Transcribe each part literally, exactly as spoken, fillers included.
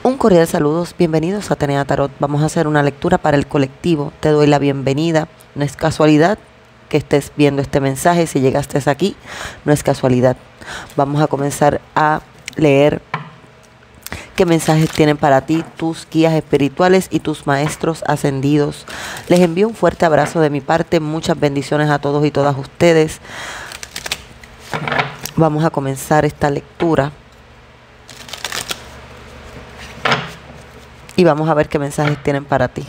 Un cordial saludos, bienvenidos a Atenea Tarot. Vamos a hacer una lectura para el colectivo. Te doy la bienvenida. No es casualidad que estés viendo este mensaje. Si llegaste aquí, no es casualidad. Vamos a comenzar a leer qué mensajes tienen para ti tus guías espirituales y tus maestros ascendidos. Les envío un fuerte abrazo de mi parte. Muchas bendiciones a todos y todas ustedes. Vamos a comenzar esta lectura. Y vamos a ver qué mensajes tienen para ti.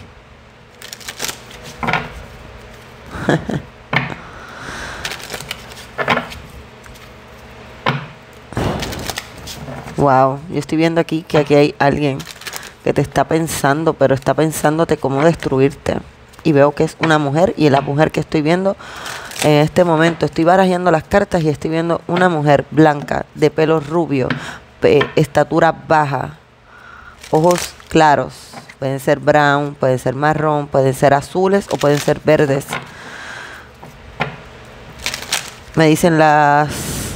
Wow, yo estoy viendo aquí que aquí hay alguien que te está pensando, pero está pensándote cómo destruirte. Y veo que es una mujer, y la mujer que estoy viendo en este momento, estoy barajeando las cartas y estoy viendo una mujer blanca, de pelo rubio, estatura baja, ojos claros, pueden ser brown, pueden ser marrón, pueden ser azules o pueden ser verdes. Me dicen las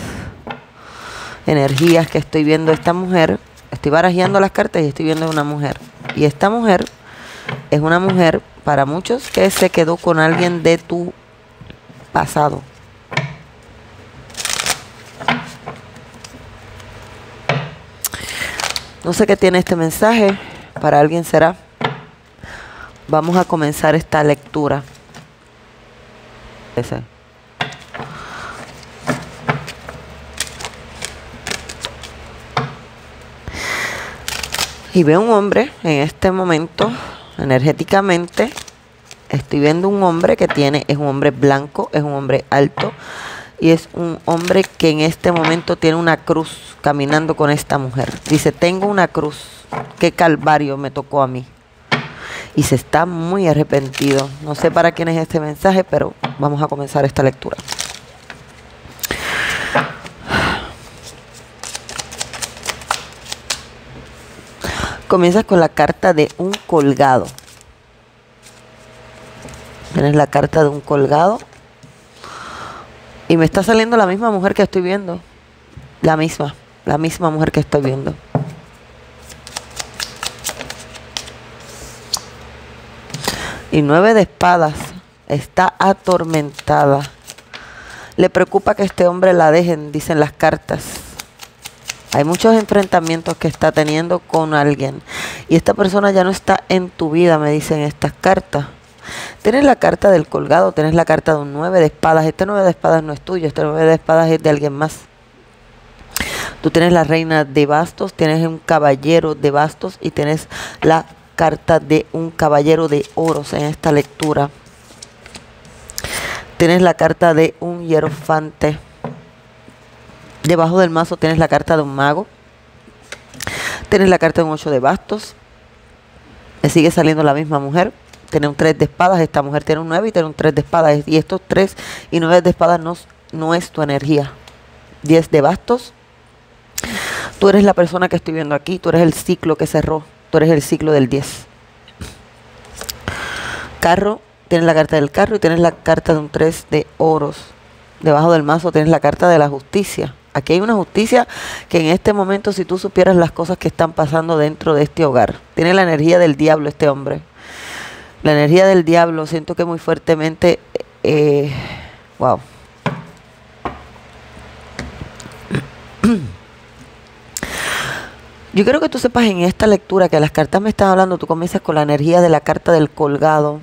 energías que estoy viendo esta mujer. Estoy barajeando las cartas y estoy viendo una mujer. Y esta mujer es una mujer, para muchos, que se quedó con alguien de tu pasado. No sé qué tiene este mensaje. Para alguien será. Vamos a comenzar esta lectura. Ese. Y veo un hombre en este momento, energéticamente. Estoy viendo un hombre que tiene, es un hombre blanco, es un hombre alto. Y es un hombre que en este momento tiene una cruz caminando con esta mujer. Dice, tengo una cruz. Qué calvario me tocó a mí. Y se está muy arrepentido. No sé para quién es este mensaje, pero vamos a comenzar esta lectura. Comienzas con la carta de un colgado. Tienes la carta de un colgado. Y me está saliendo la misma mujer que estoy viendo. La misma. La misma mujer que estoy viendo. Y nueve de espadas. Está atormentada. Le preocupa que este hombre la dejen, dicen las cartas. Hay muchos enfrentamientos que está teniendo con alguien. Y esta persona ya no está en tu vida, me dicen estas cartas. Tienes la carta del colgado, tienes la carta de un nueve de espadas. Este nueve de espadas no es tuyo, este nueve de espadas es de alguien más. Tú tienes la reina de bastos, tienes un caballero de bastos y tienes la carta de un caballero de oros en esta lectura. Tienes la carta de un hierofante. Debajo del mazo tienes la carta de un mago. Tienes la carta de un ocho de bastos. Me sigue saliendo la misma mujer. Tiene un tres de espadas. Esta mujer tiene un nueve y tiene un tres de espadas. Y estos tres y nueve de espadas no, no es tu energía. diez de bastos. Tú eres la persona que estoy viendo aquí. Tú eres el ciclo que cerró. Tú eres el ciclo del diez. Carro. Tienes la carta del carro y tienes la carta de un tres de oros. Debajo del mazo tienes la carta de la justicia. Aquí hay una justicia que en este momento, si tú supieras las cosas que están pasando dentro de este hogar. Tiene la energía del diablo este hombre. La energía del diablo, siento que muy fuertemente, eh, wow. Yo quiero que tú sepas en esta lectura que las cartas me están hablando, tú comienzas con la energía de la carta del colgado.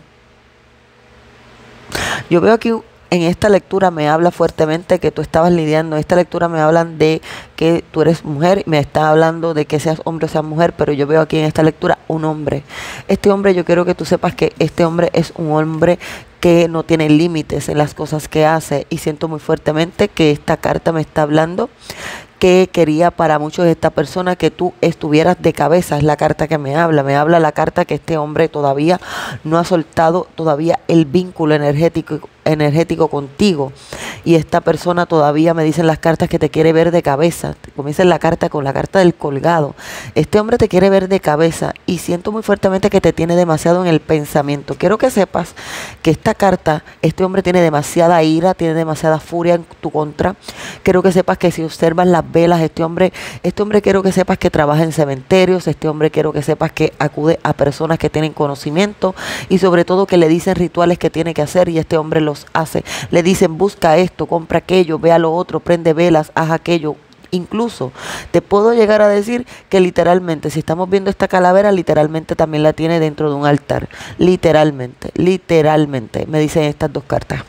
Yo veo aquí en esta lectura me habla fuertemente que tú estabas lidiando. En esta lectura me hablan de que tú eres mujer, me está hablando de que seas hombre o seas mujer, pero yo veo aquí en esta lectura un hombre. Este hombre, yo quiero que tú sepas que este hombre es un hombre que no tiene límites en las cosas que hace, y siento muy fuertemente que esta carta me está hablando que quería para muchos de esta persona que tú estuvieras de cabeza. Es la carta que me habla, me habla la carta que este hombre todavía no ha soltado todavía el vínculo energético energético contigo y esta persona todavía me dicen las cartas que te quiere ver de cabeza. Comienza la carta con la carta del colgado. Este hombre te quiere ver de cabeza y siento muy fuertemente que te tiene demasiado en el pensamiento. Quiero que sepas que esta carta, este hombre tiene demasiada ira, tiene demasiada furia en tu contra. Quiero que sepas que si observas las velas, este hombre, este hombre quiero que sepas que trabaja en cementerios, este hombre quiero que sepas que acude a personas que tienen conocimiento y sobre todo que le dicen rituales que tiene que hacer y este hombre los hace. Le dicen busca esto, compra aquello, ve a lo otro, prende velas, haz aquello. Incluso te puedo llegar a decir que literalmente, si estamos viendo esta calavera, literalmente también la tiene dentro de un altar. Literalmente, literalmente, me dicen estas dos cartas.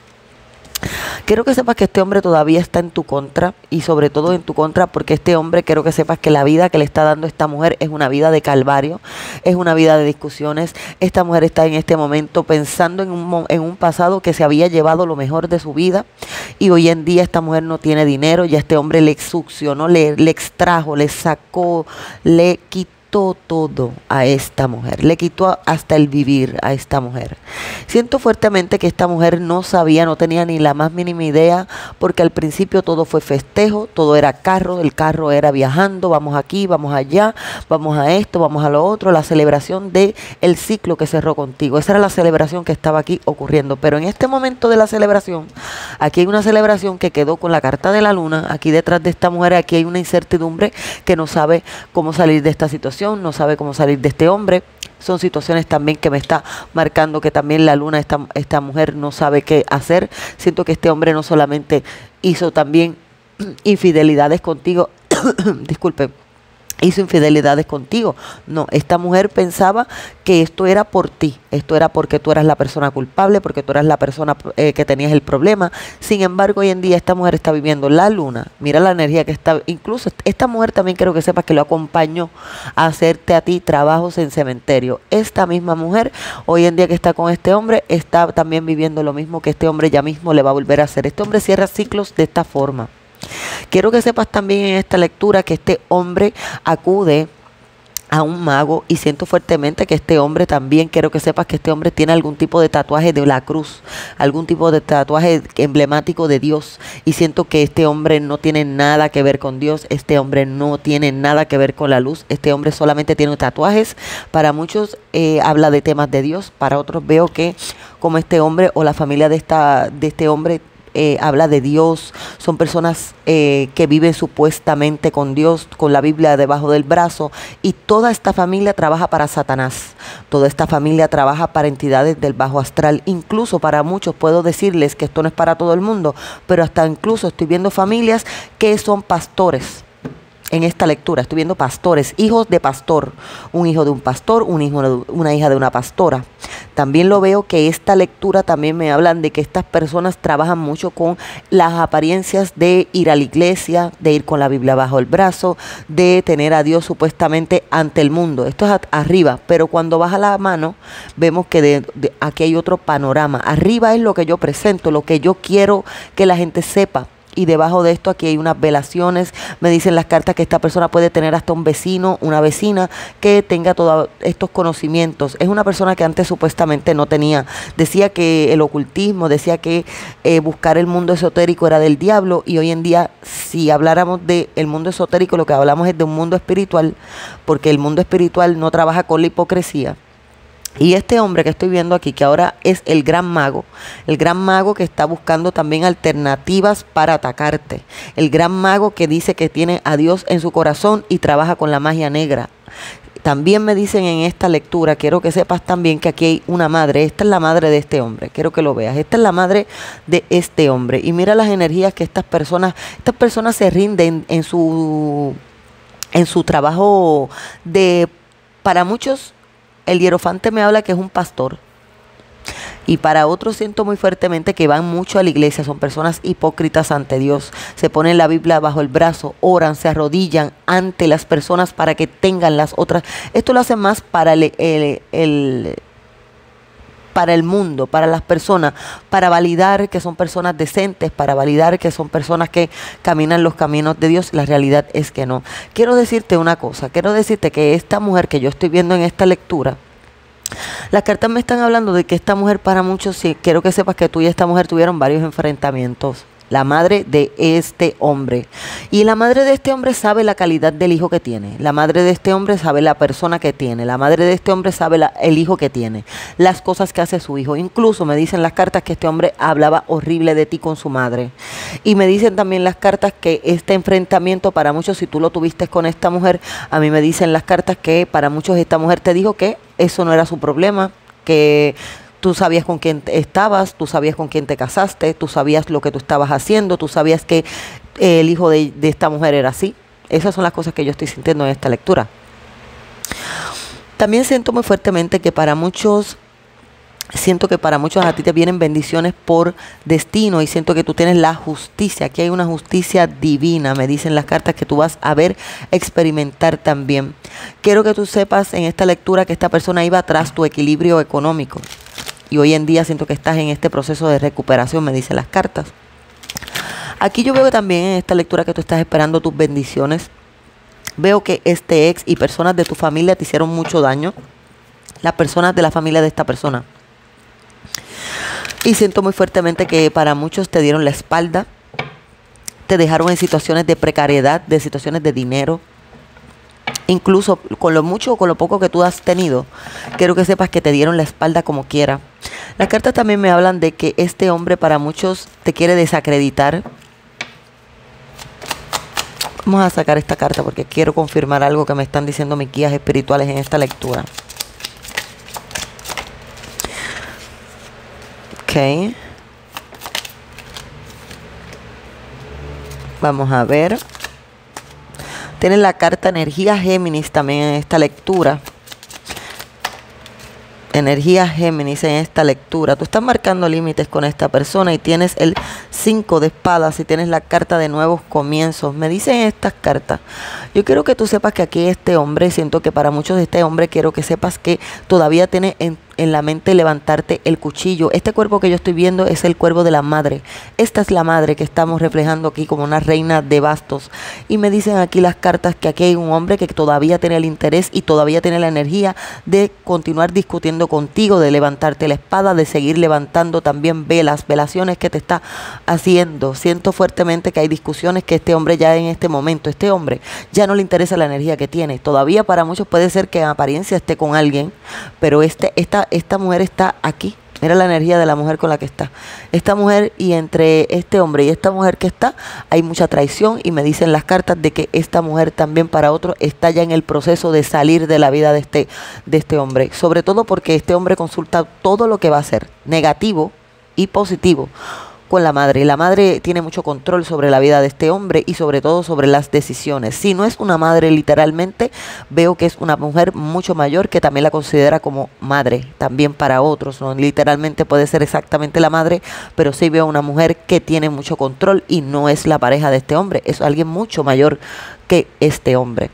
Quiero que sepas que este hombre todavía está en tu contra y sobre todo en tu contra porque este hombre, quiero que sepas que la vida que le está dando esta mujer es una vida de calvario, es una vida de discusiones. Esta mujer está en este momento pensando en un, en un pasado que se había llevado lo mejor de su vida y hoy en día esta mujer no tiene dinero, ya este hombre le succionó, le, le extrajo, le sacó, le quitó todo a esta mujer, le quitó hasta el vivir a esta mujer. Siento fuertemente que esta mujer no sabía, no tenía ni la más mínima idea, porque al principio todo fue festejo, todo era carro, el carro era viajando, vamos aquí, vamos allá, vamos a esto, vamos a lo otro, la celebración de el ciclo que cerró contigo. Esa era la celebración que estaba aquí ocurriendo, pero en este momento de la celebración, aquí hay una celebración que quedó con la carta de la luna, aquí detrás de esta mujer, aquí hay una incertidumbre que no sabe cómo salir de esta situación, no sabe cómo salir de este hombre. Son situaciones también que me está marcando que también la luna, esta, esta mujer no sabe qué hacer. Siento que este hombre no solamente hizo también infidelidades contigo, disculpe, hizo infidelidades contigo. No, esta mujer pensaba que esto era por ti, esto era porque tú eras la persona culpable, porque tú eras la persona eh, que tenías el problema. Sin embargo, hoy en día esta mujer está viviendo la luna. Mira la energía que está, incluso esta mujer también quiero que sepas que lo acompañó a hacerte a ti trabajos en cementerio. Esta misma mujer, hoy en día que está con este hombre, está también viviendo lo mismo que este hombre ya mismo le va a volver a hacer. Este hombre cierra ciclos de esta forma. Quiero que sepas también en esta lectura que este hombre acude a un mago y siento fuertemente que este hombre también, quiero que sepas que este hombre tiene algún tipo de tatuaje de la cruz, algún tipo de tatuaje emblemático de Dios y siento que este hombre no tiene nada que ver con Dios, este hombre no tiene nada que ver con la luz, este hombre solamente tiene tatuajes. Para muchos eh, habla de temas de Dios, para otros veo que como este hombre o la familia de, esta, de este hombre Eh, habla de Dios, son personas eh, que viven supuestamente con Dios, con la Biblia debajo del brazo y toda esta familia trabaja para Satanás, toda esta familia trabaja para entidades del bajo astral, incluso para muchos puedo decirles que esto no es para todo el mundo, pero hasta incluso estoy viendo familias que son pastores. En esta lectura estoy viendo pastores, hijos de pastor, un hijo de un pastor, un hijo de una hija de una pastora. También lo veo que esta lectura también me hablan de que estas personas trabajan mucho con las apariencias de ir a la iglesia, de ir con la Biblia bajo el brazo, de tener a Dios supuestamente ante el mundo. Esto es arriba, pero cuando baja la mano vemos que de, de, aquí hay otro panorama. Arriba es lo que yo presento, lo que yo quiero que la gente sepa. Y debajo de esto aquí hay unas velaciones, me dicen las cartas que esta persona puede tener hasta un vecino, una vecina que tenga todos estos conocimientos. Es una persona que antes supuestamente no tenía, decía que el ocultismo, decía que eh, buscar el mundo esotérico era del diablo y hoy en día si habláramos del mundo esotérico lo que hablamos es de un mundo espiritual, porque el mundo espiritual no trabaja con la hipocresía. Y este hombre que estoy viendo aquí, que ahora es el gran mago, el gran mago que está buscando también alternativas para atacarte. El gran mago que dice que tiene a Dios en su corazón y trabaja con la magia negra. También me dicen en esta lectura, quiero que sepas también que aquí hay una madre. Esta es la madre de este hombre, quiero que lo veas. Esta es la madre de este hombre. Y mira las energías que estas personas, estas personas se rinden en su, en su trabajo de, para muchos, el hierofante me habla que es un pastor y para otros siento muy fuertemente que van mucho a la iglesia, son personas hipócritas ante Dios, se ponen la Biblia bajo el brazo, oran, se arrodillan ante las personas para que tengan las otras. Esto lo hacen más para el, el, el para el mundo, para las personas, para validar que son personas decentes, para validar que son personas que caminan los caminos de Dios. La realidad es que no. Quiero decirte una cosa, quiero decirte que esta mujer que yo estoy viendo en esta lectura, Las cartas me están hablando de que esta mujer, para muchos, sí, quiero que sepas que tú y esta mujer tuvieron varios enfrentamientos. La madre de este hombre. Y la madre de este hombre sabe la calidad del hijo que tiene. La madre de este hombre sabe la persona que tiene. La madre de este hombre sabe la, el hijo que tiene. Las cosas que hace su hijo. Incluso me dicen las cartas que este hombre hablaba horrible de ti con su madre. Y me dicen también las cartas que este enfrentamiento, para muchos, si tú lo tuviste con esta mujer, a mí me dicen las cartas que para muchos esta mujer te dijo que eso no era su problema, que tú sabías con quién estabas, tú sabías con quién te casaste, tú sabías lo que tú estabas haciendo, tú sabías que eh, el hijo de, de esta mujer era así. Esas son las cosas que yo estoy sintiendo en esta lectura. También siento muy fuertemente que para muchos, siento que para muchos a ti te vienen bendiciones por destino y siento que tú tienes la justicia. Aquí hay una justicia divina, me dicen las cartas, que tú vas a ver, experimentar también. Quiero que tú sepas en esta lectura que esta persona iba tras tu equilibrio económico. Y hoy en día siento que estás en este proceso de recuperación, me dicen las cartas. Aquí yo veo también en esta lectura que tú estás esperando tus bendiciones. Veo que este ex y personas de tu familia te hicieron mucho daño. Las personas de la familia de esta persona. Y siento muy fuertemente que para muchos te dieron la espalda. Te dejaron en situaciones de precariedad, de situaciones de dinero. Incluso con lo mucho o con lo poco que tú has tenido, quiero que sepas que te dieron la espalda como quiera. Las cartas también me hablan de que este hombre para muchos te quiere desacreditar. Vamos a sacar esta carta porque quiero confirmar algo que me están diciendo mis guías espirituales en esta lectura. Ok. Vamos a ver. Tienes la carta Energía Géminis también en esta lectura. Energía Géminis en esta lectura. Tú estás marcando límites con esta persona y tienes el cinco de espadas y tienes la carta de nuevos comienzos. Me dicen estas cartas. Yo quiero que tú sepas que aquí este hombre, siento que para muchos de este hombre, quiero que sepas que todavía tiene en en la mente levantarte el cuchillo. Este cuerpo que yo estoy viendo es el cuerpo de la madre. Esta es la madre que estamos reflejando aquí como una reina de bastos. Y me dicen aquí las cartas que aquí hay un hombre que todavía tiene el interés y todavía tiene la energía de continuar discutiendo contigo, de levantarte la espada, de seguir levantando también velas, velaciones que te está haciendo. Siento fuertemente que hay discusiones que este hombre ya en este momento, este hombre ya no le interesa la energía que tiene. Todavía para muchos puede ser que en apariencia esté con alguien, pero este, esta esta mujer está aquí. Mira la energía de la mujer con la que está. Esta mujer, y entre este hombre y esta mujer que está, hay mucha traición, y me dicen las cartas de que esta mujer también para otro está ya en el proceso de salir de la vida de este, de este hombre. Sobre todo porque este hombre consulta todo lo que va a hacer, negativo y positivo, con la madre. Y la madre tiene mucho control sobre la vida de este hombre y sobre todo sobre las decisiones. Si no es una madre literalmente, veo que es una mujer mucho mayor que también la considera como madre, también para otros. No literalmente puede ser exactamente la madre, pero sí veo una mujer que tiene mucho control y no es la pareja de este hombre, es alguien mucho mayor que este hombre.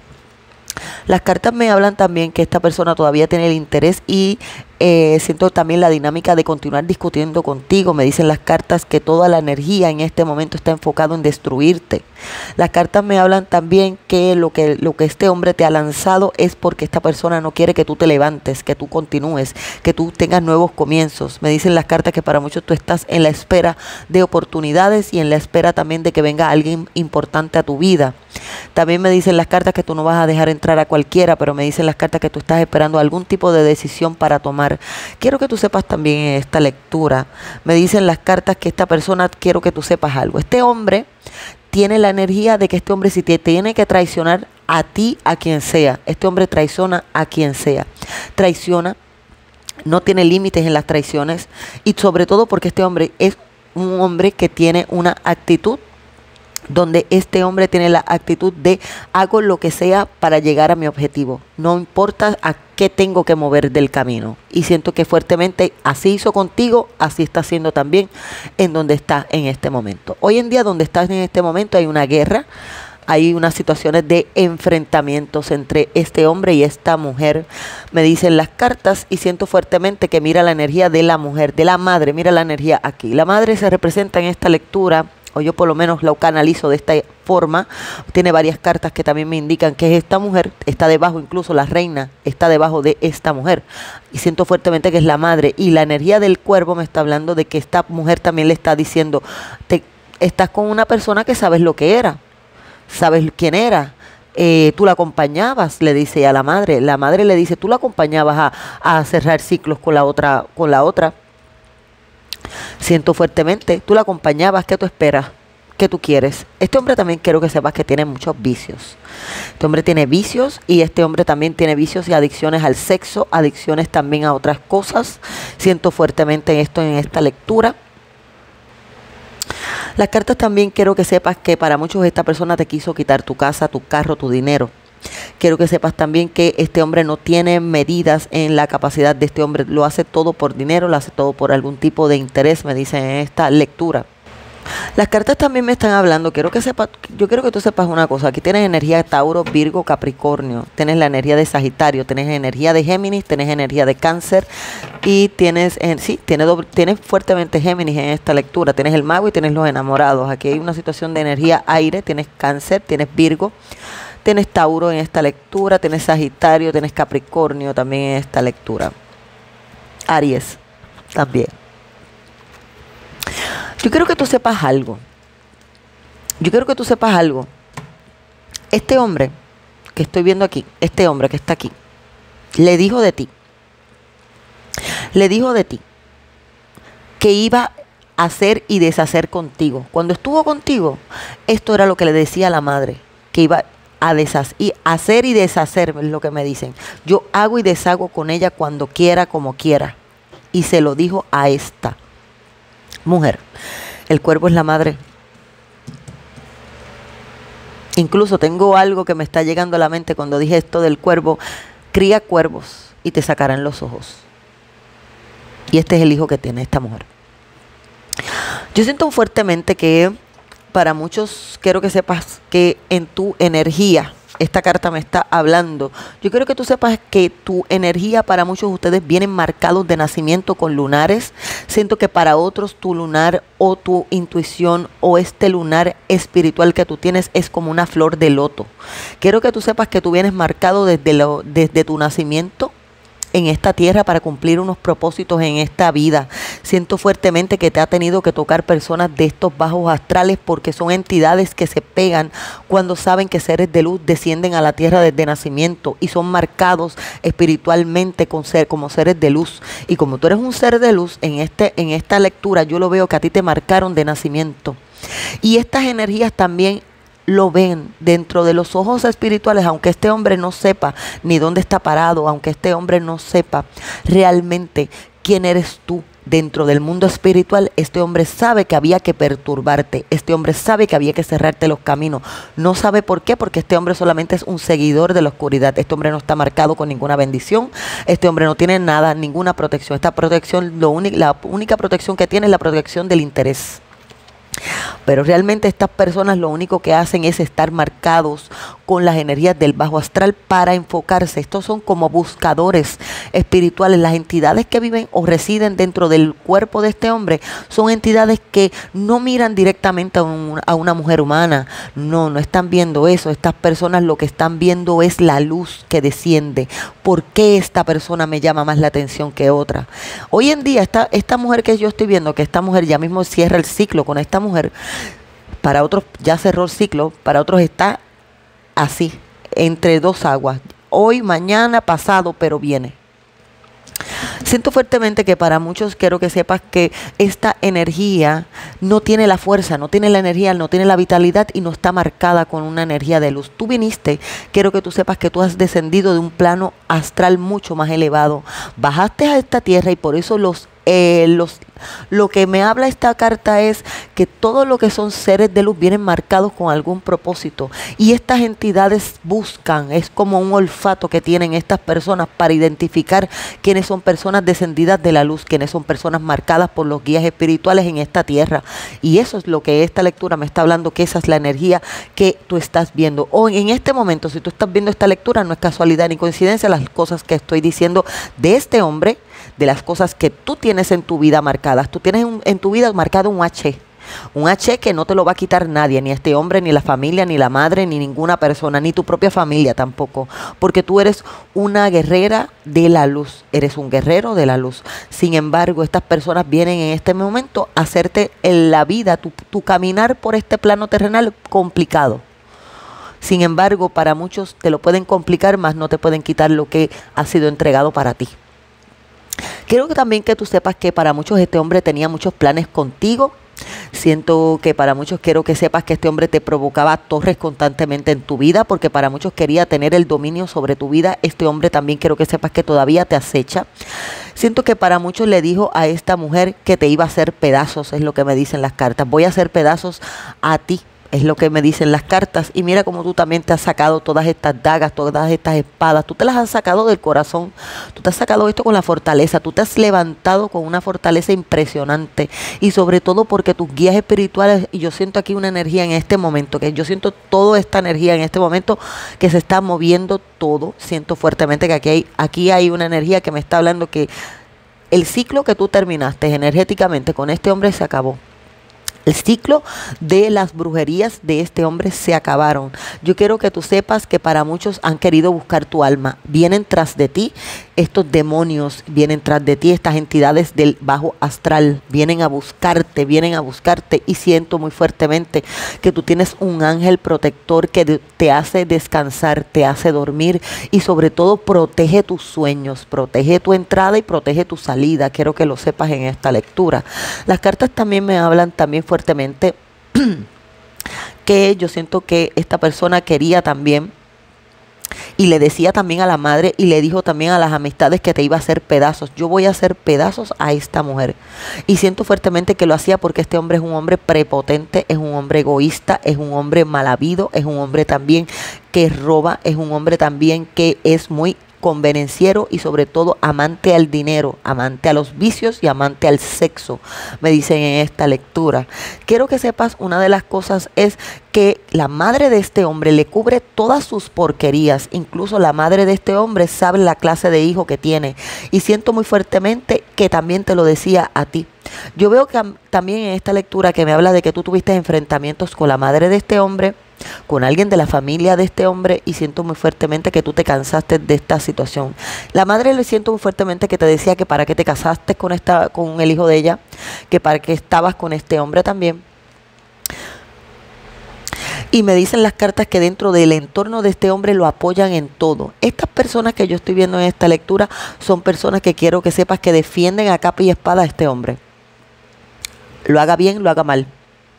Las cartas me hablan también que esta persona todavía tiene el interés y eh, siento también la dinámica de continuar discutiendo contigo. Me dicen las cartas que toda la energía en este momento está enfocado en destruirte. Las cartas me hablan también que lo que, lo que este hombre te ha lanzado es porque esta persona no quiere que tú te levantes, que tú continúes, que tú tengas nuevos comienzos. Me dicen las cartas que para muchos tú estás en la espera de oportunidades y en la espera también de que venga alguien importante a tu vida. También me dicen las cartas que tú no vas a dejar entrar a cualquiera, pero me dicen las cartas que tú estás esperando algún tipo de decisión para tomar. Quiero que tú sepas también en esta lectura, me dicen las cartas que esta persona, quiero que tú sepas algo. Este hombre tiene la energía de que este hombre, si te tiene que traicionar a ti, a quien sea, este hombre traiciona a quien sea. Traiciona, no tiene límites en las traiciones, y sobre todo porque este hombre es un hombre que tiene una actitud donde este hombre tiene la actitud de hago lo que sea para llegar a mi objetivo, no importa a qué tengo que mover del camino. Y siento que fuertemente así hizo contigo, así está haciendo también en donde está en este momento. Hoy en día donde estás en este momento hay una guerra, hay unas situaciones de enfrentamientos entre este hombre y esta mujer. Me dicen las cartas y siento fuertemente que mira la energía de la mujer, de la madre. Mira la energía aquí. La madre se representa en esta lectura o yo por lo menos lo canalizo de esta forma. Tiene varias cartas que también me indican que esta mujer está debajo, incluso la reina está debajo de esta mujer. Y siento fuertemente que es la madre. Y la energía del cuervo me está hablando de que esta mujer también le está diciendo, te, estás con una persona que sabes lo que era, sabes quién era. Eh, tú la acompañabas, le dice a la madre. La madre le dice, tú la acompañabas a, a cerrar ciclos con la otra, con la otra. Siento fuertemente, tú la acompañabas, ¿qué tú esperas? ¿Qué tú quieres? Este hombre también quiero que sepas que tiene muchos vicios. Este hombre tiene vicios y este hombre también tiene vicios y adicciones al sexo, adicciones también a otras cosas. Siento fuertemente esto en esta lectura. Las cartas también quiero que sepas que para muchos esta persona te quiso quitar tu casa, tu carro, tu dinero. Quiero que sepas también que este hombre no tiene medidas en la capacidad de este hombre. Lo hace todo por dinero, lo hace todo por algún tipo de interés, me dicen en esta lectura. Las cartas también me están hablando, quiero que sepas, yo quiero que tú sepas una cosa. Aquí tienes energía de Tauro, Virgo, Capricornio. Tienes la energía de Sagitario, tienes energía de Géminis, tienes energía de Cáncer y tienes, en, sí, tienes, doble, tienes fuertemente Géminis en esta lectura. Tienes el Mago y tienes los enamorados. Aquí hay una situación de energía aire, tienes Cáncer, tienes Virgo. Tienes Tauro en esta lectura, tienes Sagitario, tienes Capricornio también en esta lectura. Aries también. Yo quiero que tú sepas algo. Yo quiero que tú sepas algo. Este hombre que estoy viendo aquí, este hombre que está aquí, le dijo de ti, le dijo de ti que iba a hacer y deshacer contigo. Cuando estuvo contigo, esto era lo que le decía a la madre, que iba a deshacer, y hacer y deshacer, es lo que me dicen. Yo hago y deshago con ella cuando quiera, como quiera. Y se lo dijo a esta mujer. El cuervo es la madre. Incluso tengo algo que me está llegando a la mente cuando dije esto del cuervo. Cría cuervos y te sacarán los ojos. Y este es el hijo que tiene esta mujer. Yo siento fuertemente que para muchos, quiero que sepas que en tu energía, esta carta me está hablando. Yo quiero que tú sepas que tu energía para muchos de ustedes vienen marcados de nacimiento con lunares. Siento que para otros tu lunar o tu intuición o este lunar espiritual que tú tienes es como una flor de loto. Quiero que tú sepas que tú vienes marcado desde, lo, desde tu nacimiento en esta tierra para cumplir unos propósitos en esta vida. Siento fuertemente que te ha tenido que tocar personas de estos bajos astrales porque son entidades que se pegan cuando saben que seres de luz descienden a la tierra desde nacimiento y son marcados espiritualmente con ser, como seres de luz. Y como tú eres un ser de luz, en, este, en esta lectura yo lo veo que a ti te marcaron de nacimiento. Y estas energías también lo ven dentro de los ojos espirituales, aunque este hombre no sepa ni dónde está parado, aunque este hombre no sepa realmente quién eres tú dentro del mundo espiritual. Este hombre sabe que había que perturbarte, este hombre sabe que había que cerrarte los caminos. No sabe por qué, porque este hombre solamente es un seguidor de la oscuridad. Este hombre no está marcado con ninguna bendición, este hombre no tiene nada, ninguna protección. Esta protección, lo único, la única protección que tiene es la protección del interés. Pero realmente estas personas lo único que hacen es estar marcados con las energías del bajo astral para enfocarse. Estos son como buscadores espirituales. Las entidades que viven o residen dentro del cuerpo de este hombre son entidades que no miran directamente a, un, a una mujer humana. No, no están viendo eso. Estas personas lo que están viendo es la luz que desciende. ¿Por qué esta persona me llama más la atención que otra? Hoy en día esta, esta mujer que yo estoy viendo, que esta mujer ya mismo cierra el ciclo con esta mujer, para otros ya cerró el ciclo, para otros está así, entre dos aguas, hoy, mañana, pasado, pero viene. Siento fuertemente que para muchos quiero que sepas que esta energía no tiene la fuerza, no tiene la energía, no tiene la vitalidad y no está marcada con una energía de luz. Tú viniste, quiero que tú sepas que tú has descendido de un plano astral mucho más elevado. Bajaste a esta tierra y por eso los Eh, los, lo que me habla esta carta es que todo lo que son seres de luz vienen marcados con algún propósito y estas entidades buscan, es como un olfato que tienen estas personas para identificar quiénes son personas descendidas de la luz, quiénes son personas marcadas por los guías espirituales en esta tierra. Y eso es lo que esta lectura me está hablando, que esa es la energía que tú estás viendo. O en este momento, si tú estás viendo esta lectura, no es casualidad ni coincidencia las cosas que estoy diciendo de este hombre, de las cosas que tú tienes en tu vida marcadas. Tú tienes un, en tu vida marcado un H. Un H que no te lo va a quitar nadie, ni este hombre, ni la familia, ni la madre, ni ninguna persona, ni tu propia familia tampoco, porque tú eres una guerrera de la luz, eres un guerrero de la luz. Sin embargo, estas personas vienen en este momento a hacerte en la vida, tu, tu caminar por este plano terrenal complicado. Sin embargo, para muchos te lo pueden complicar, más no te pueden quitar lo que ha sido entregado para ti. Quiero que también que tú sepas que para muchos este hombre tenía muchos planes contigo. Siento que para muchos quiero que sepas que este hombre te provocaba torres constantemente en tu vida, porque para muchos quería tener el dominio sobre tu vida. Este hombre también quiero que sepas que todavía te acecha. Siento que para muchos le dijo a esta mujer que te iba a hacer pedazos, es lo que me dicen las cartas. Voy a hacer pedazos a ti. Es lo que me dicen las cartas. Y mira cómo tú también te has sacado todas estas dagas, todas estas espadas. Tú te las has sacado del corazón. Tú te has sacado esto con la fortaleza. Tú te has levantado con una fortaleza impresionante. Y sobre todo porque tus guías espirituales, y yo siento aquí una energía en este momento, que yo siento toda esta energía en este momento que se está moviendo todo. Siento fuertemente que aquí hay, aquí hay una energía que me está hablando que el ciclo que tú terminaste energéticamente con este hombre se acabó. El ciclo de las brujerías de este hombre se acabaron. Yo quiero que tú sepas que para muchos han querido buscar tu alma. Vienen tras de ti estos demonios, vienen tras de ti estas entidades del bajo astral. Vienen a buscarte, vienen a buscarte. Y siento muy fuertemente que tú tienes un ángel protector que te hace descansar, te hace dormir y sobre todo protege tus sueños, protege tu entrada y protege tu salida. Quiero que lo sepas en esta lectura. Las cartas también me hablan también fuertemente que yo siento que esta persona quería también y le decía también a la madre y le dijo también a las amistades que te iba a hacer pedazos. Yo voy a hacer pedazos a esta mujer. Y siento fuertemente que lo hacía porque este hombre es un hombre prepotente, es un hombre egoísta, es un hombre mal habido, es un hombre también que roba, es un hombre también que es muy convenenciero y sobre todo amante al dinero, amante a los vicios y amante al sexo, me dicen en esta lectura. Quiero que sepas, una de las cosas es que la madre de este hombre le cubre todas sus porquerías, incluso la madre de este hombre sabe la clase de hijo que tiene y siento muy fuertemente que también te lo decía a ti. Yo veo que también en esta lectura que me habla de que tú tuviste enfrentamientos con la madre de este hombre, con alguien de la familia de este hombre y siento muy fuertemente que tú te cansaste de esta situación. La madre le siento muy fuertemente que te decía que para qué te casaste con, esta, con el hijo de ella, que para qué estabas con este hombre también. Y me dicen las cartas que dentro del entorno de este hombre lo apoyan en todo. Estas personas que yo estoy viendo en esta lectura son personas que quiero que sepas que defienden a capa y espada a este hombre. Lo haga bien, lo haga mal.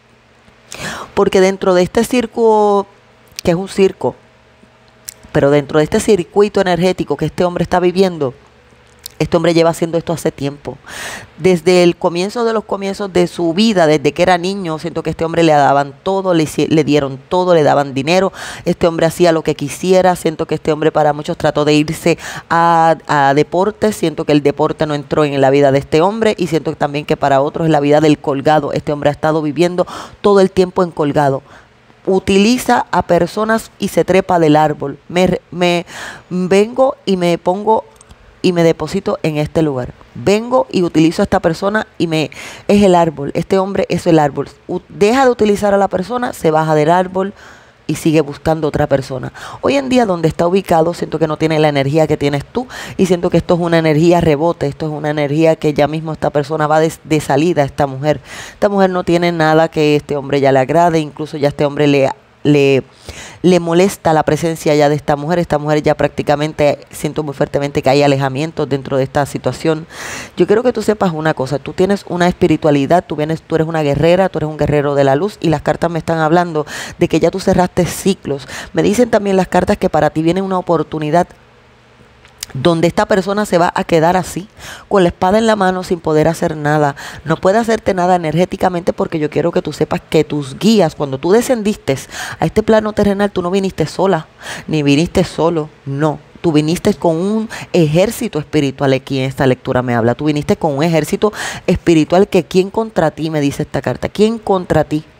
Porque dentro de este circo, que es un circo, pero dentro de este circuito energético que este hombre está viviendo, este hombre lleva haciendo esto hace tiempo. Desde el comienzo de los comienzos de su vida, desde que era niño, siento que este hombre le daban todo, le, le dieron todo, le daban dinero. Este hombre hacía lo que quisiera. Siento que este hombre para muchos trató de irse a, a deportes. Siento que el deporte no entró en la vida de este hombre. Y siento también que para otros es la vida del colgado. Este hombre ha estado viviendo todo el tiempo en colgado. Utiliza a personas y se trepa del árbol. Me, me vengo y me pongo y me deposito en este lugar. Vengo y utilizo a esta persona y me es el árbol. Este hombre es el árbol. U, deja de utilizar a la persona, se baja del árbol y sigue buscando otra persona. Hoy en día donde está ubicado siento que no tiene la energía que tienes tú y siento que esto es una energía rebote, esto es una energía que ya mismo esta persona va de, de salida, esta mujer. Esta mujer no tiene nada que este hombre ya le agrade, incluso ya este hombre le Le, le molesta la presencia ya de esta mujer. Esta mujer ya prácticamente, siento muy fuertemente que hay alejamientos dentro de esta situación. Yo quiero que tú sepas una cosa, tú tienes una espiritualidad, tú, vienes, tú eres una guerrera, tú eres un guerrero de la luz y las cartas me están hablando de que ya tú cerraste ciclos. Me dicen también las cartas que para ti viene una oportunidad donde esta persona se va a quedar así, con la espada en la mano sin poder hacer nada. No puede hacerte nada energéticamente porque yo quiero que tú sepas que tus guías, cuando tú descendiste a este plano terrenal, tú no viniste sola, ni viniste solo, no. Tú viniste con un ejército espiritual, aquí en esta lectura me habla. Tú viniste con un ejército espiritual que ¿quién contra ti? Me dice esta carta. ¿Quién contra ti?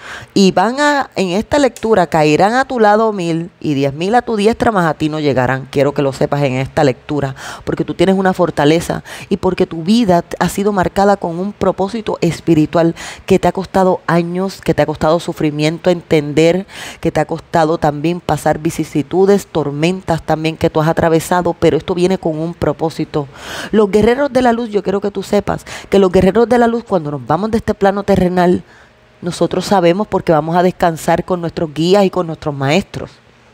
Y van a, en esta lectura, caerán a tu lado mil y diez mil a tu diestra, mas a ti no llegarán. Quiero que lo sepas en esta lectura, porque tú tienes una fortaleza y porque tu vida ha sido marcada con un propósito espiritual que te ha costado años, que te ha costado sufrimiento, entender, que te ha costado también pasar vicisitudes, tormentas también que tú has atravesado, pero esto viene con un propósito. Los guerreros de la luz, yo quiero que tú sepas que los guerreros de la luz, cuando nos vamos de este plano terrenal, nosotros sabemos porque vamos a descansar con nuestros guías y con nuestros maestros.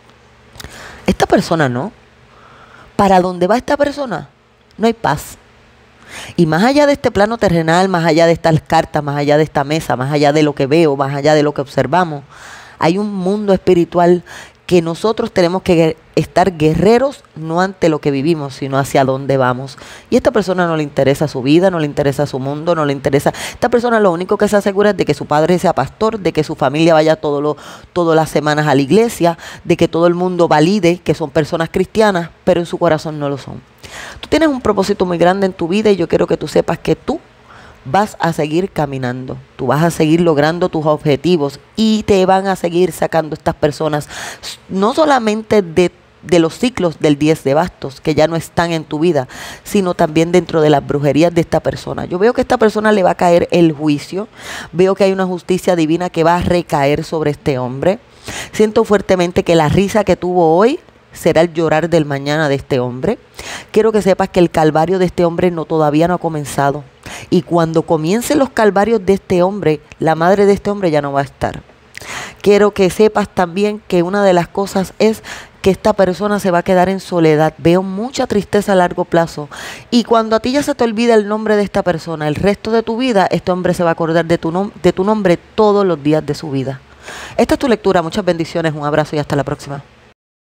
Esta persona no. ¿Para dónde va esta persona? No hay paz. Y más allá de este plano terrenal, más allá de estas cartas, más allá de esta mesa, más allá de lo que veo, más allá de lo que observamos, hay un mundo espiritual que nosotros tenemos que estar guerreros, no ante lo que vivimos, sino hacia dónde vamos. Y a esta persona no le interesa su vida, no le interesa su mundo, no le interesa. Esta persona lo único que se asegura es de que su padre sea pastor, de que su familia vaya todo lo, todas las semanas a la iglesia, de que todo el mundo valide que son personas cristianas, pero en su corazón no lo son. Tú tienes un propósito muy grande en tu vida y yo quiero que tú sepas que tú vas a seguir caminando, tú vas a seguir logrando tus objetivos y te van a seguir sacando estas personas, no solamente de, de los ciclos del diez de bastos, que ya no están en tu vida, sino también dentro de las brujerías de esta persona. Yo veo que a esta persona le va a caer el juicio, veo que hay una justicia divina que va a recaer sobre este hombre. Siento fuertemente que la risa que tuvo hoy será el llorar del mañana de este hombre. Quiero que sepas que el calvario de este hombre no, todavía no ha comenzado. Y cuando comiencen los calvarios de este hombre, la madre de este hombre ya no va a estar. Quiero que sepas también que una de las cosas es que esta persona se va a quedar en soledad. Veo mucha tristeza a largo plazo. Y cuando a ti ya se te olvida el nombre de esta persona, el resto de tu vida, este hombre se va a acordar de tu, nom- de tu nombre todos los días de su vida. Esta es tu lectura. Muchas bendiciones, un abrazo y hasta la próxima.